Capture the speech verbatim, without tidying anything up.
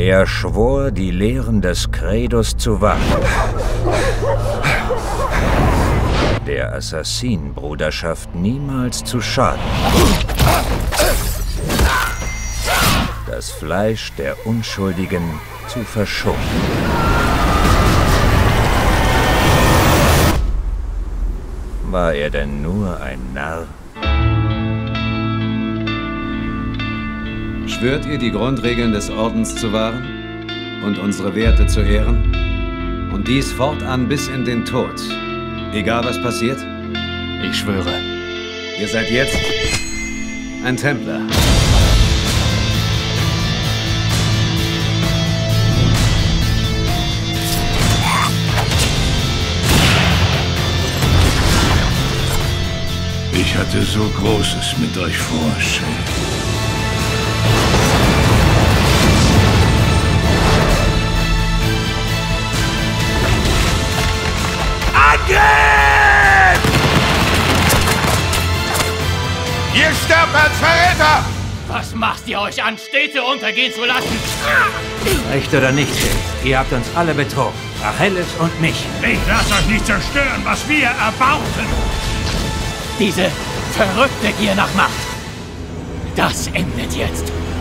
Er schwor, die Lehren des Credos zu wahren. Der Assassinenbruderschaft niemals zu schaden. Das Fleisch der Unschuldigen zu verschonen. War er denn nur ein Narr? Schwört ihr, die Grundregeln des Ordens zu wahren und unsere Werte zu ehren? Und dies fortan bis in den Tod, egal was passiert? Ich schwöre. Ihr seid jetzt ein Templer. Ich hatte so Großes mit euch vor, Shay. Angriff! Ihr sterbt als Verräter! Was macht ihr euch an, Städte untergehen zu lassen? Recht oder nicht, Shay, ihr habt uns alle betrogen. Achilles und mich. Ich lasse euch nicht zerstören, was wir erbauten. Diese verrückte Gier nach Macht. Das endet jetzt.